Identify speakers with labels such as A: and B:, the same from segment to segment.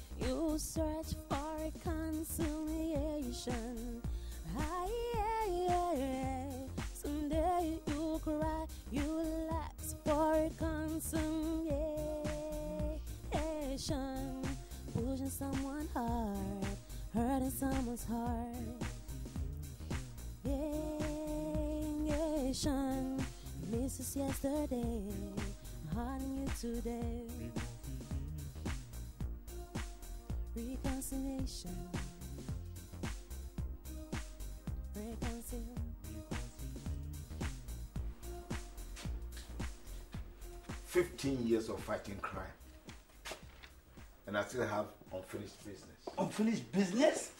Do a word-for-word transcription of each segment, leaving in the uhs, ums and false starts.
A: You search for reconciliation. Aye, aye, aye, aye. Someday you cry, you relax for reconciliation. Pushing someone hard, hurting someone's heart. Relation, misses yesterday, haunting you today. Reconciliation. Reconciliation.
B: Fifteen years of fighting crime, and I still have unfinished business.
C: Unfinished business?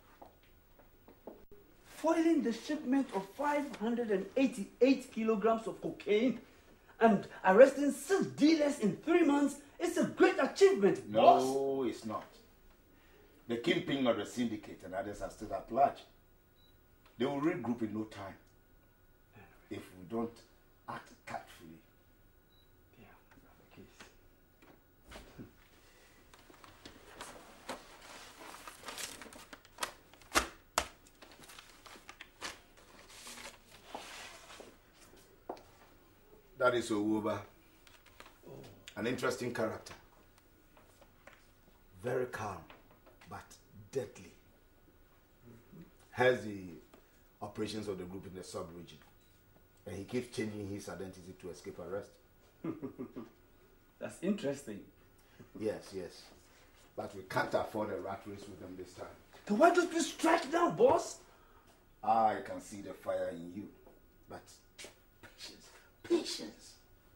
C: Foiling the shipment of five hundred eighty-eight kilograms of cocaine and arresting six dealers in three months is a great achievement,
B: no,
C: boss.
B: No, it's not. The kingpin of the syndicate and others are still at large. They will regroup in no time if we don't act tactfully.
C: Yeah, that's the case.
B: That is Owuba. Oh. An interesting character. Very calm, but deadly. Mm-hmm. Has the operations of the group in the sub-region. And he keeps changing his identity to escape arrest.
C: That's interesting.
B: Yes, yes. But we can't afford a rat race with them this time.
C: Then why don't we strike now, boss?
B: I can see the fire in you. But patience, patience.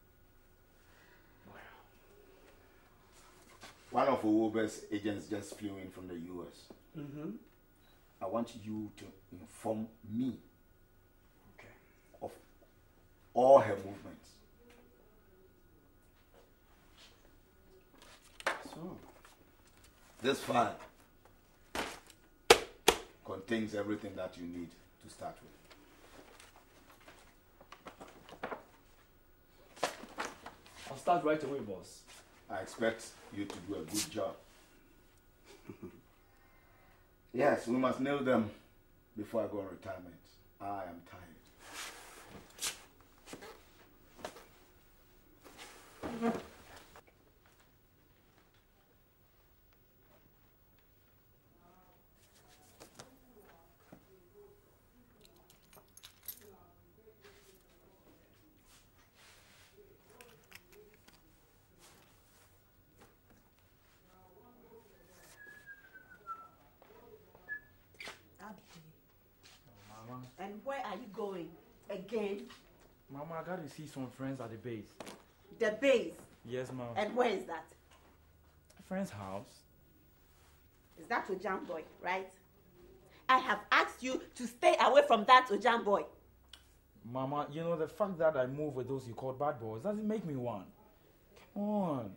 B: One of Owuba's agents just flew in from the U S.
C: Mm-hmm.
B: I want you to inform me
C: okay.
B: of all her movements.
C: So,
B: this file contains everything that you need to start with.
C: I'll start right away, boss.
B: I expect you to do a good job. Yes, we must nail them before I go on retirement. I am tired.
D: And where are you going? Again?
E: Mama, I gotta see some friends at the base.
D: The base?
E: Yes, Mom.
D: And where is that?
E: A friend's house.
D: Is that Ojam boy, right? I have asked you to stay away from that Ojam boy.
E: Mama, you know, the fact that I move with those you call bad boys doesn't make me one. Come on.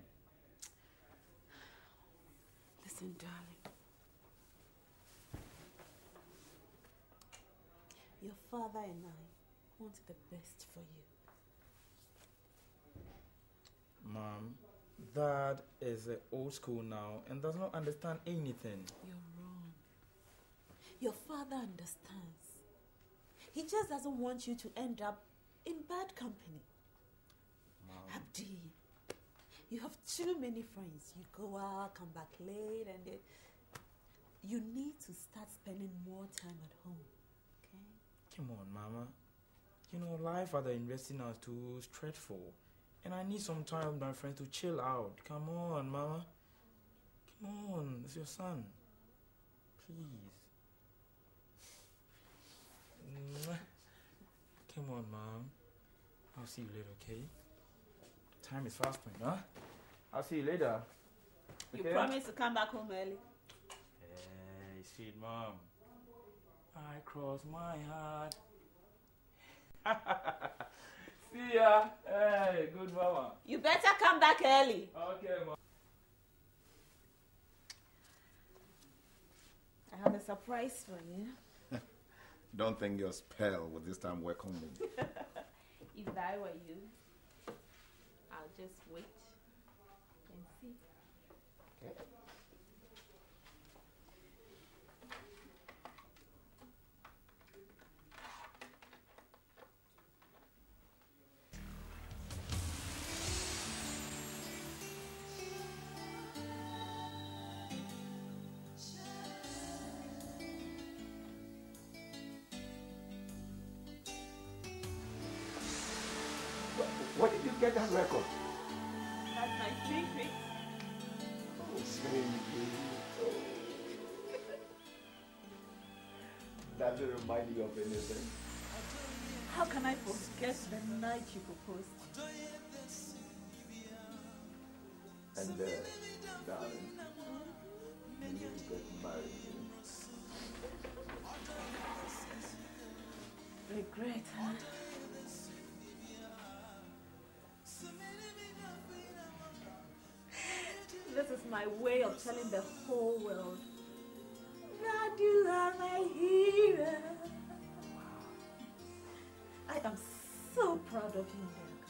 D: Listen, darling. Your father and I want the best for you.
E: Mom, Dad is uh, old school now and does not understand anything.
D: You're wrong. Your father understands. He just doesn't want you to end up in bad company.
E: Mom.
D: Abdi, you have too many friends. You go out, come back late, and then you need to start spending more time at home.
E: Come on, Mama. You know, life at the university now is too stressful. And I need some time with my friends to chill out. Come on, Mama. Come on, it's your son. Please. Come on, Mom. I'll see you later, okay? Time is fast spent, huh? I'll see you later.
D: Okay? You promise to come back home early?
E: Hey, sweet Mom. I cross my heart. See ya. Hey, good mama.
D: You better come back early.
E: Okay, Mom.
D: I have a surprise for you.
B: Don't think your spell will this time work on me.
D: If I were you, I'll just wait and see.
B: Okay. get that record?
D: That's my secret.
B: Oh, Cindy. Oh. Does it remind you of anything?
D: How can I forget the night you proposed?
B: And uh, darling, you get married.
D: Regret, huh? This is my way of telling the whole world that you are my hero. I am so proud of you, Derek.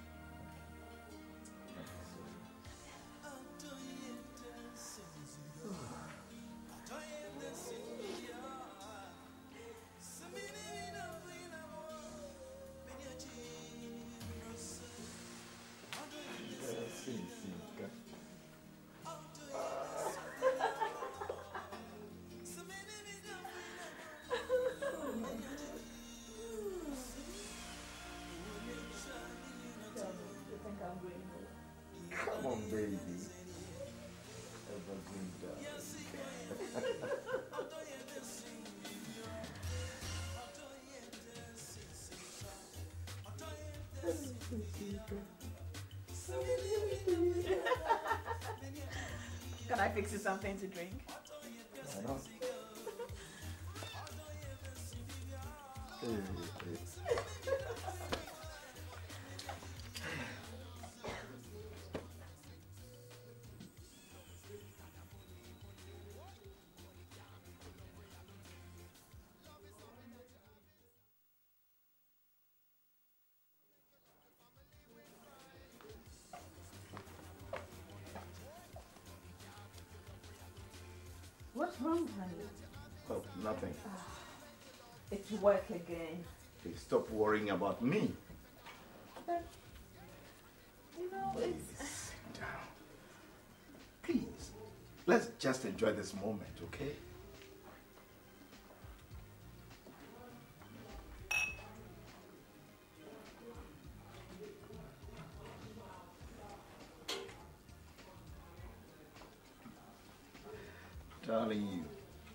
B: Come on, baby. Everything done.
D: Can I fix you something to drink?
B: Why not? Hey, hey.
D: What's wrong, honey?
B: Oh, nothing.
D: It's work again.
B: Hey, stop worrying about me.
D: But, you know,
B: Please
D: it's...
B: sit down. Please, let's just enjoy this moment, okay? Darling, you.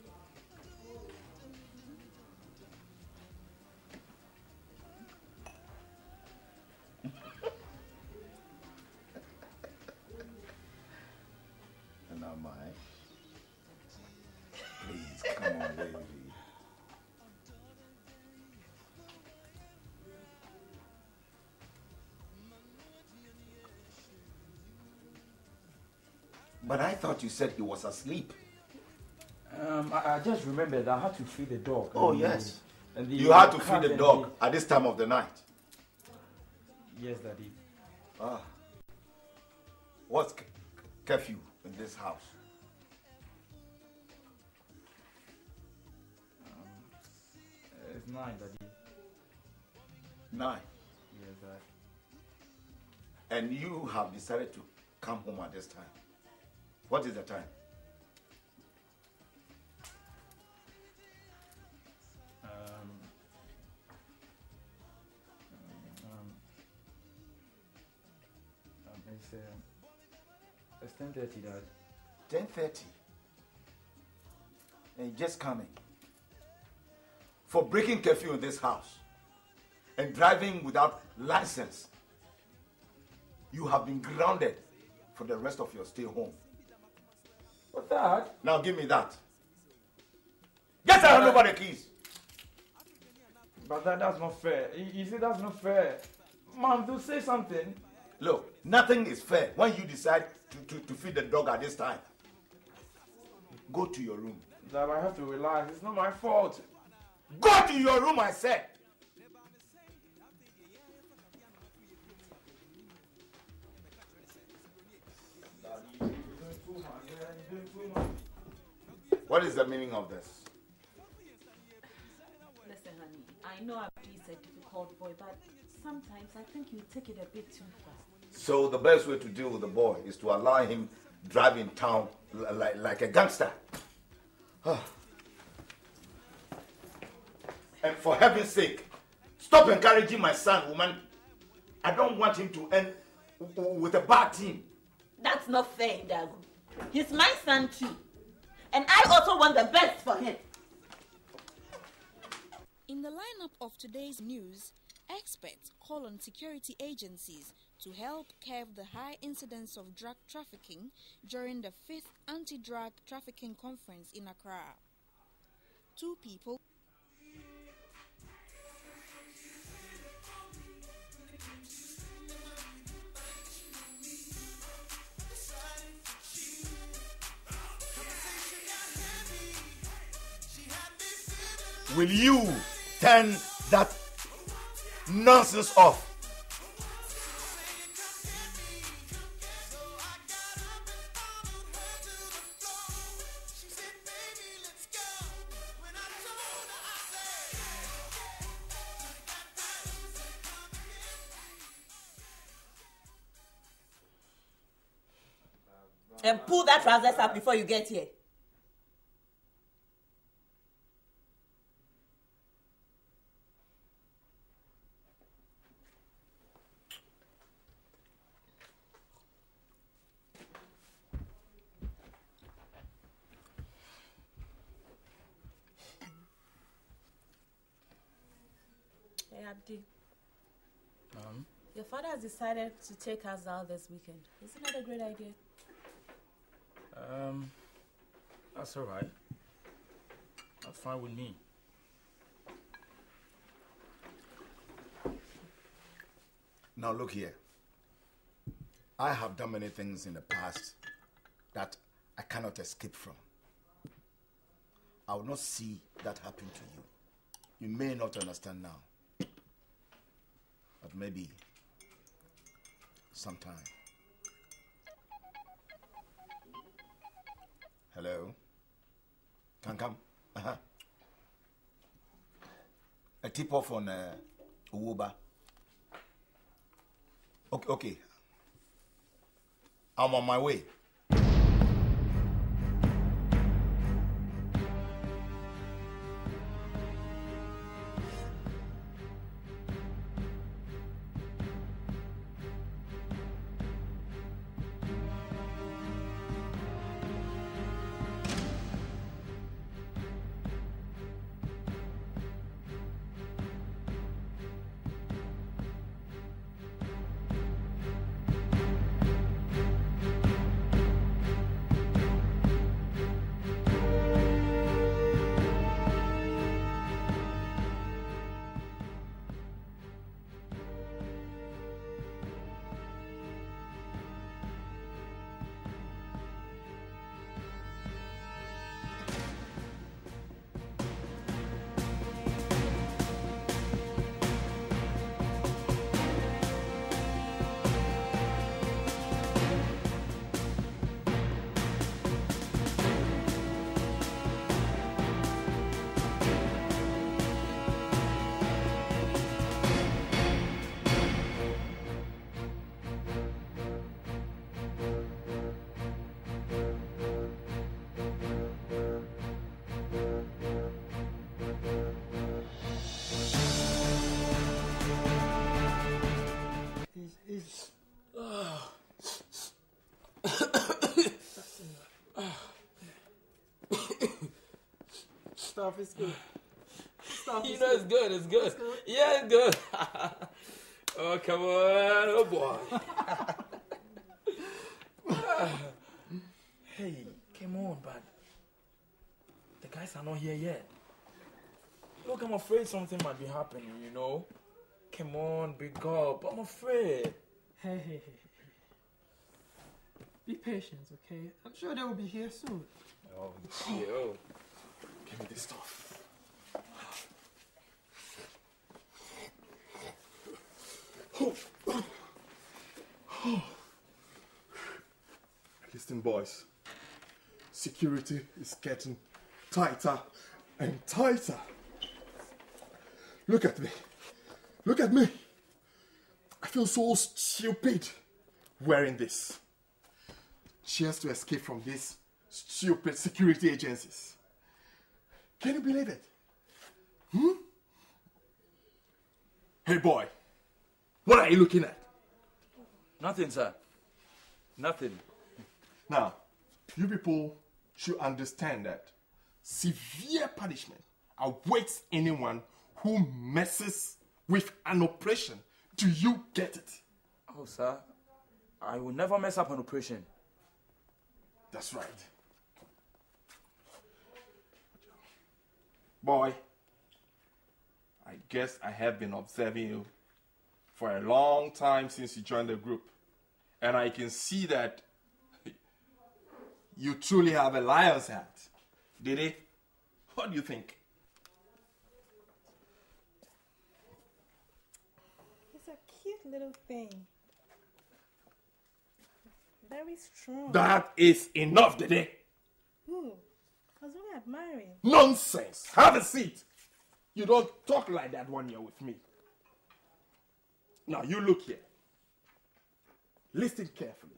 B: And now my. Please, come on, baby. But I thought you said he was asleep.
E: Um, I, I just remembered I had to feed the dog.
B: Oh,
E: and
B: yes.
E: The, and the
B: You had to
E: cat
B: feed the
E: and
B: dog at this time of the night.
E: The, yes, Daddy.
B: Ah. What's c- curfew in this house?
E: Um, it's nine, Daddy.
B: Nine.
E: Yes, Dad.
B: And you have decided to come home at this time. What is the time?
E: Um, um, um, it's, uh, it's ten thirty, Dad.
B: ten thirty. And you're just coming. For breaking curfew in this house and driving without license, you have been grounded for the rest of your stay home.
E: But Dad...
B: Now give me that. Get out over the keys.
E: But that, that's not fair. You, you see, that's not fair. Mom, do say something.
B: Look, nothing is fair when you decide to, to, to feed the dog at this time. Go to your room.
E: Dad, I have to relax. It's not my fault.
B: Go to your room, I said. What is the meaning of this?
D: Listen, honey, I know Abdi is a difficult boy, but sometimes I think you take it a bit too far.
B: So the best way to deal with the boy is to allow him drive in town like, like a gangster. And for heaven's sake, stop encouraging my son, woman. I don't want him to end with a bad team.
D: That's not fair, Dago. He's my son too. And I also want the best for him.
F: In the lineup of today's news, experts call on security agencies to help curb the high incidence of drug trafficking during the fifth Anti-Drug Trafficking Conference in Accra. Two people
B: Will you turn that nonsense off?
D: And pull that trousers up before you get here.
G: Hey, Abdi.
E: Um,
G: Your father has decided to take us out this weekend. Isn't that a great idea?
E: um, that's all right. That's fine with me.
B: Now look here. I have done many things in the past that I cannot escape from. I will not see that happen to you. You may not understand now, but maybe sometime. Hello? Can come? Uh-huh. A tip off on uh, Uwoba. Okay, okay. I'm on my way.
H: Stuff is good. Stuff
E: You
H: is
E: know, it's good, it's good.
H: It's good?
E: Yeah, it's good. Oh, come on. Oh, boy. Hey, come on, but the guys are not here yet. Look, I'm afraid something might be happening, you know? Come on, big up. I'm afraid.
H: Hey, hey, hey, hey. Be patient, okay? I'm sure they will be here soon.
E: Oh, yo. Give me this stuff.
I: Listen, boys. Security is getting tighter and tighter. Look at me. Look at me. I feel so stupid wearing this. Just to escape from these stupid security agencies. Can you believe it? Hmm? Hey, boy. What are you looking at?
E: Nothing, sir. Nothing.
I: Now, you people should understand that severe punishment awaits anyone who messes with an operation. Do you get it?
E: Oh, sir, I will never mess up an operation.
I: That's right. Boy, I guess I have been observing you for a long time since you joined the group. And I can see that you truly have a lion's heart. Did it? What do you think?
G: It's a cute little thing. Very strong.
I: That is enough, Dede.
G: Ooh, I was only admiring.
I: Nonsense. Have a seat. You don't talk like that when you're with me. Now, you look here. Listen carefully.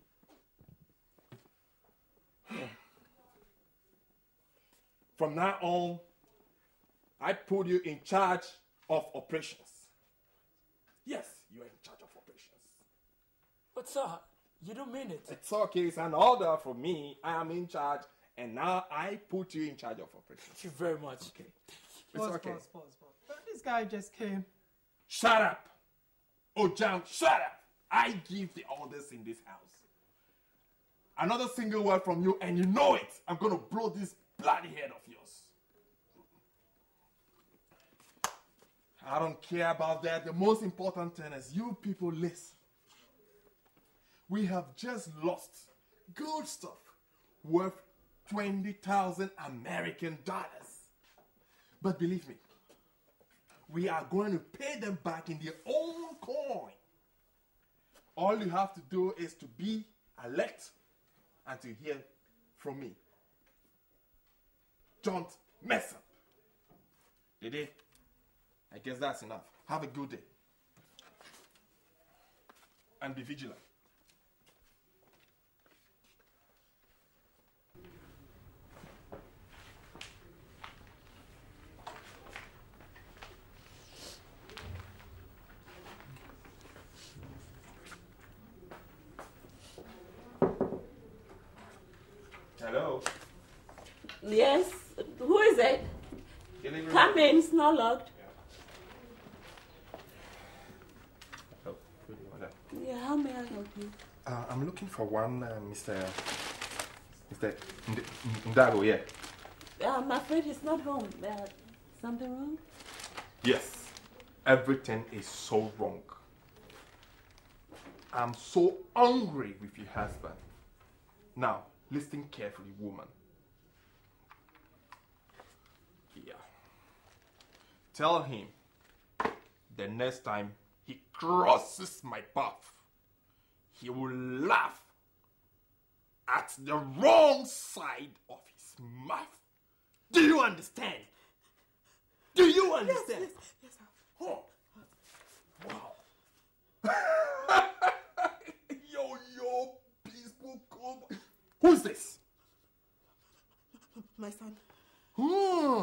I: From now on, I put you in charge of operations. Yes, you are in charge of operations.
E: But, sir, you don't mean it.
I: It's okay. It's an order from me. I am in charge, and now I put you in charge of operations.
E: Thank you very much.
I: Okay. It's
H: Pause,
I: okay.
H: pause, pause, pause. But this guy just came.
I: Shut up. Oh, Jam, shut up. I give the orders in this house. Another single word from you, and you know it. I'm going to blow this bloody head of yours. I don't care about that. The most important thing is you people listen. We have just lost good stuff worth twenty thousand American dollars. But believe me, we are going to pay them back in their own coin. All you have to do is to be alert and to hear from me. Don't mess up. Did it? I guess that's enough. Have a good day. And be vigilant. Hello.
D: Yes, who is it?
I: Delivery.
D: Come in, it's not locked.
I: Oh, pretty well done.
D: Yeah, how may I help you?
I: Uh, I'm looking for one, uh, Mister Mister Nd- Ndago, yeah.
D: I'm afraid he's not home. Uh, something wrong?
I: Yes, everything is so wrong. I'm so angry with your husband. Now, listen carefully, woman. Yeah. Tell him the next time he crosses my path, he will laugh at the wrong side of his mouth. Do you understand? Do you understand?
G: Yes, yes, yes, sir.
I: Oh. Wow. yo, yo, peaceful, come. Who's this?
G: My son.
I: Hmm.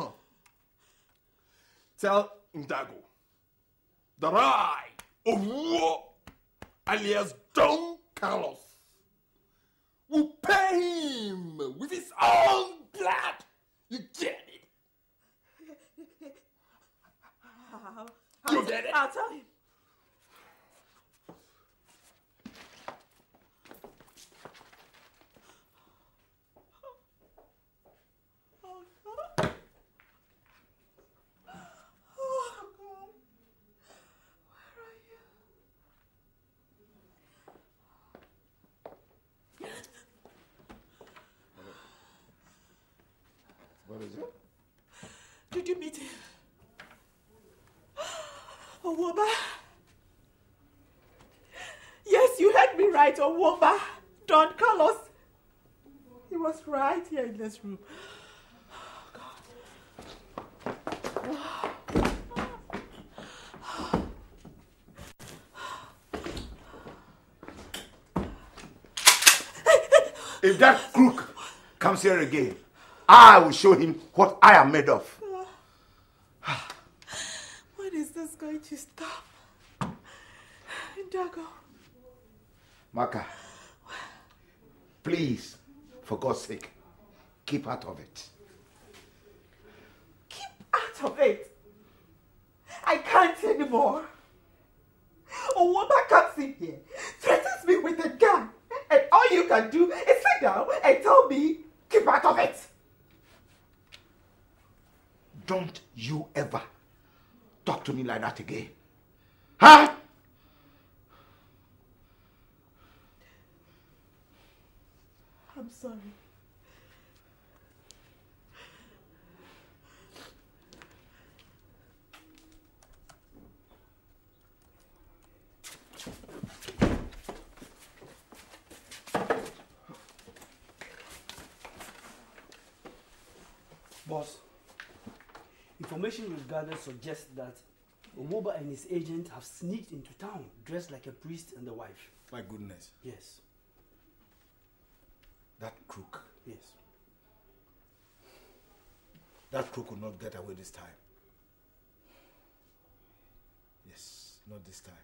I: Tell Ndago that I, Owo, alias Don Carlos, will pay him with his own blood. You get it? You get it?
G: I'll tell him. Oh, God. Oh, God. Where are you?
I: What is it?
G: Did you meet him? Owoba? Yes, you heard me right, Owoba. Don Carlos. He was right here in this room.
B: If that crook comes here again, I will show him what I am made of.
G: When is this going to stop? Dago.
B: Maka, please, for God's sake, keep out of it.
G: Keep out of it? I can't anymore. A woman comes in here, threatens me with a gun, and all you can do is sit down and tell me, keep out of it.
B: Don't you ever talk to me like that again. Huh?
G: I'm sorry.
C: Boss, information we've gathered suggests that Owoba and his agent have sneaked into town dressed like a priest and the wife.
B: My goodness.
C: Yes.
B: That crook.
C: Yes.
B: That crook will not get away this time. Yes, not this time.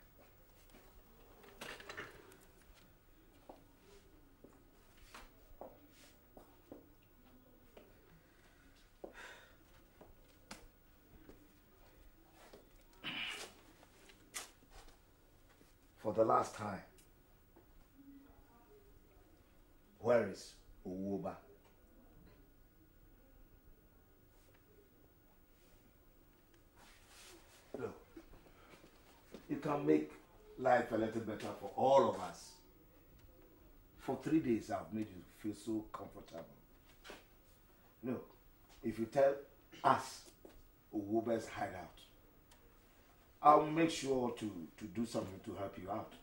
B: For the last time, where is Owoba? Look, you can make life a little better for all of us. For three days, I've made you feel so comfortable. Look, if you tell us Owoba's hideout, I'll make sure to, to do something to help you out.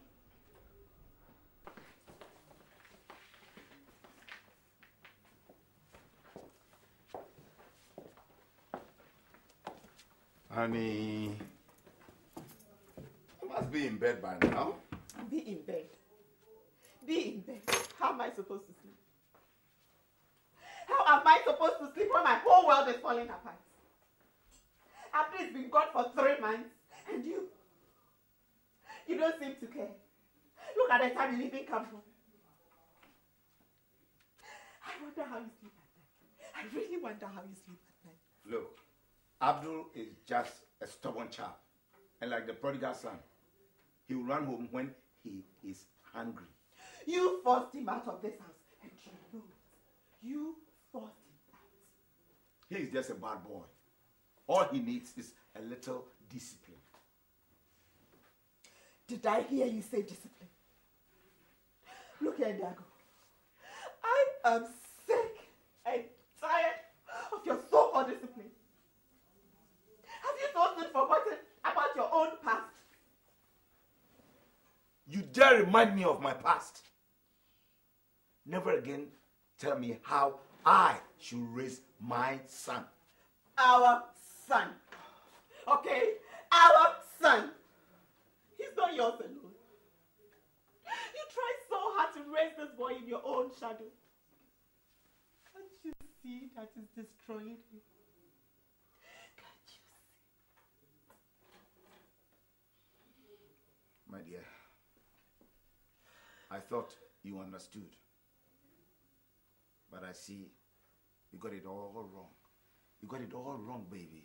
B: Honey, you must be in bed by now.
G: Be in bed. Be in bed. How am I supposed to sleep? How am I supposed to sleep when my whole world is falling apart? After it's been gone for three months, and you, you don't seem to care. Look at the time you even come home. I wonder how you sleep at night. I really wonder how you sleep at night.
B: Look, Abdul is just a stubborn chap. And like the prodigal son, he will run home when he is hungry.
G: You forced him out of this house, and you know it. You forced him out.
B: He is just a bad boy. All he needs is a little discipline.
G: Did I hear you say discipline? Look here, Dago. I am sick and tired of your so-called discipline. Have you so soon forgotten about your own past?
B: You dare remind me of my past. Never again tell me how I should raise my son.
G: Our son. Okay? Our son. He's not yours alone. You tried so hard to raise this boy in your own shadow. Can't you see that it's destroying him? Can't you see?
B: My dear, I thought you understood. But I see you got it all wrong. You got it all wrong, baby.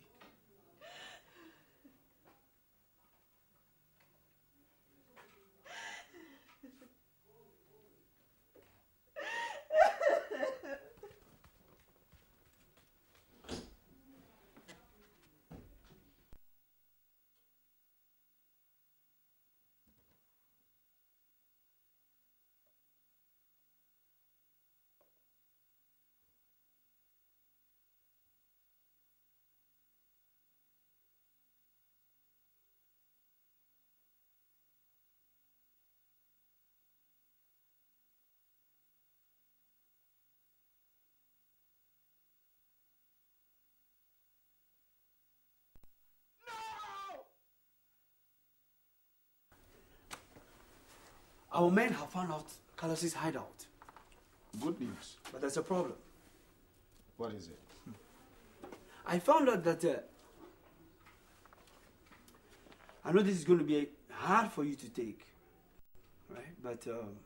C: Our men have found out Carlos's hideout.
B: Good news.
C: But there's a problem.
B: What is it?
C: I found out that... Uh, I know this is going to be hard for you to take. But um,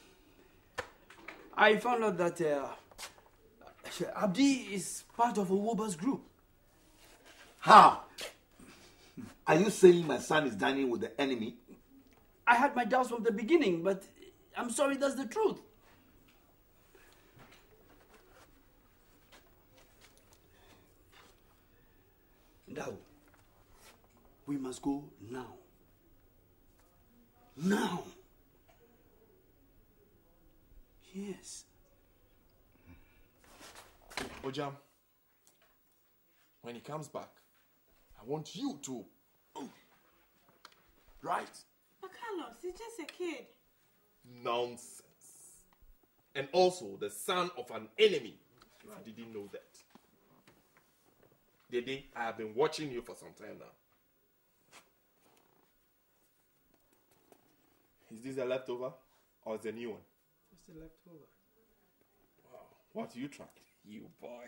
C: I found out that uh, Abdi is part of Owoba's group.
B: How? Are you saying my son is dining with the enemy?
C: I had my doubts from the beginning, but I'm sorry, that's the truth. Now, we must go now. Now. Yes.
I: Ojam, when he comes back, I want you to. Right?
D: But Carlos, he's just a kid.
I: Nonsense. And also the son of an enemy. If you didn't know that. Dede, I have been watching you for some time now. Is this a leftover or is it a new one?
E: It's the leftover.
I: Wow. What you tried? You boy.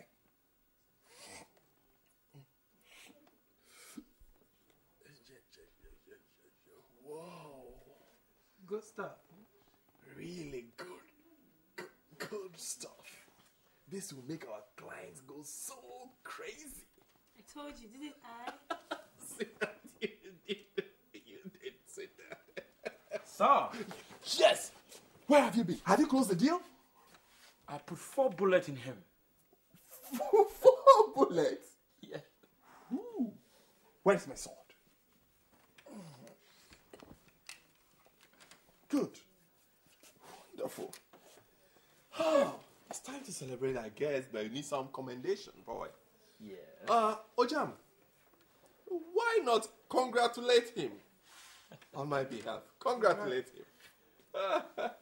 I: Whoa.
E: Good stuff.
I: Really good. Good, good stuff. This will make our clients go so crazy.
D: I told you, didn't I?
I: you did. You did say that.
E: Sir!
I: Yes! Where have you been? Have you closed the deal?
E: I put four bullets in him.
I: Four bullets?
E: Yes.
I: Ooh. Where's my sword? Good. Wonderful. Oh, it's time to celebrate, I guess, but you need some commendation, boy.
E: Yeah.
I: Uh, Ojam, why not congratulate him on my behalf? Congratulate him.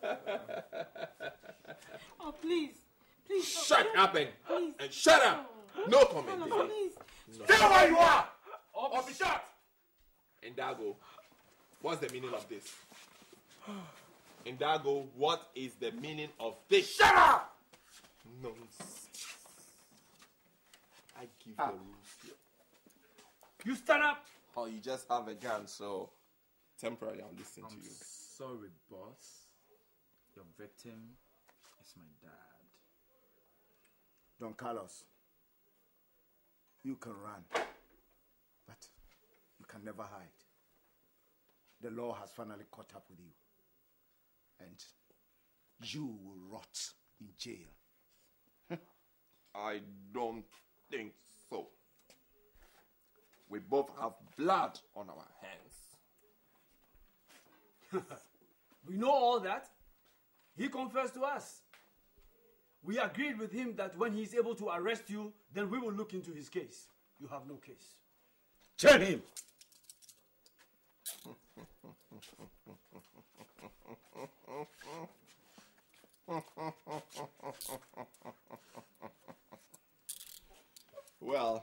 D: Oh, please. Please.
I: Shut
D: oh,
I: up and,
D: please.
I: and shut up. No
D: Carlos,
I: commendation.
D: please.
I: Stay where you are! Or be shut! Indago, what's the meaning of this? Indago, what is the meaning of this? Shut up! Nonsense. I give
C: Ah.
I: the rules here.
C: You stand up!
I: Oh, you just have a gun, so temporarily I'll listen
E: I'm
I: to you.
E: sorry, boss. Your victim is my dad.
B: Don Carlos, you can run, but you can never hide. The law has finally caught up with you, and you will rot in jail.
I: I don't think so. We both have blood on our hands.
C: We know all that. He confessed to us. We agreed with him that when he's able to arrest you, then we will look into his case. You have no case.
B: Tell him.
I: Well,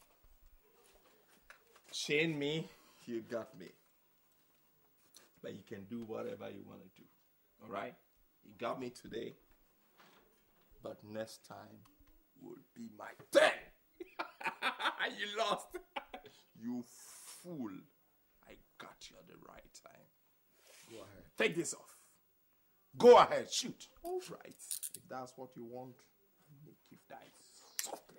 I: chain me, you got me. But you can do whatever you want to do. All right? You got me today. But next time will be my turn. You lost. You fool. I got you at the right time.
B: Go ahead.
I: Take this off.
B: Go ahead, shoot.
I: All right. If that's what you want, make you die softly.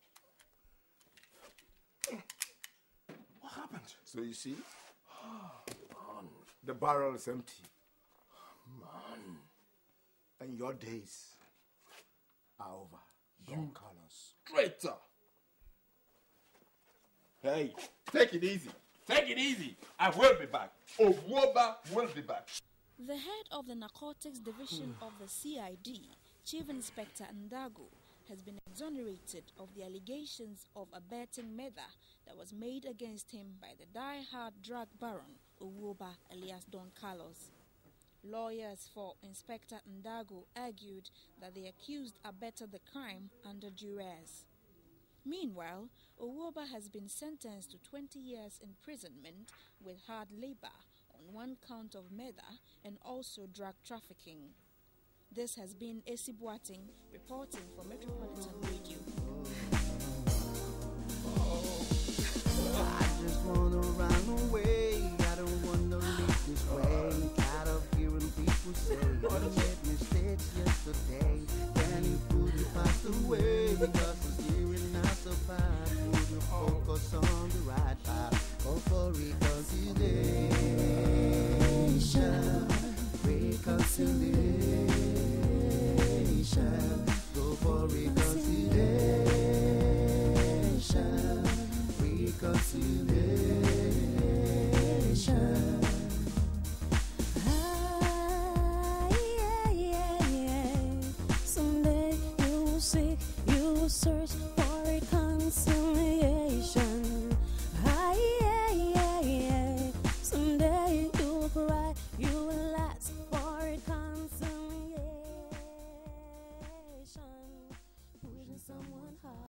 I: What happened?
B: So you see,
I: Man.
B: the barrel is empty,
I: Man.
B: and your days are over. Don Carlos.
I: Traitor. Hey, take it easy. Take it easy. I will be back. Owoba will be back.
F: The head of the Narcotics Division of the C I D, Chief Inspector Ndago, has been exonerated of the allegations of abetting murder that was made against him by the die-hard drug baron, Owoba alias Don Carlos. Lawyers for Inspector Ndago argued that the accused abetted the crime under duress. Meanwhile, Owoba has been sentenced to twenty years imprisonment with hard labor on one count of murder and also drug trafficking. This has been Esi Boating reporting for Metropolitan Radio.
J: I just wanna run away. I don't wanna live this way. Tired of hearing people say
A: search for reconciliation. Ah, yeah, yeah.